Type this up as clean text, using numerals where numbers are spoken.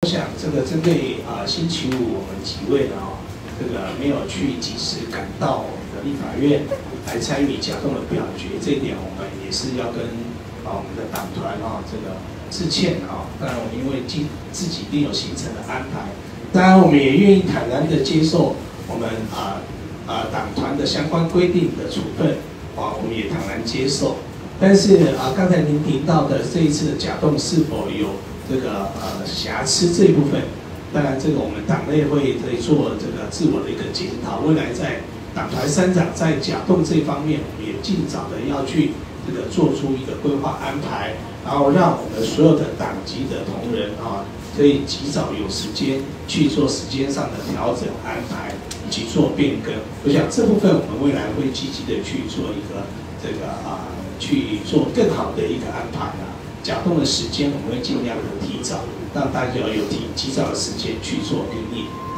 想这个针对星期五我们几位呢这个没有去及时赶到我们的立法院来参与甲动的表决，这一点我们也是要跟我们的党团这个致歉当然我们因为自己一定有行程的安排，当然我们也愿意坦然的接受我们党团的相关规定的处分我们也坦然接受。但是刚才您提到的这一次的甲动是否有这个瑕疵这一部分，当然这个我们党内会做这个自我的一个检讨，未来在党团三长在甲动这一方面，我们也尽早的要去这个做出一个规划安排，然后让我们所有的党籍的同仁可以及早有时间去做时间上的调整安排以及做变更。我想这部分我们未来会积极的去做一个这个去做更好的一个安排甲动的时间我们会尽量的提早，让大家有及早的时间去做定义。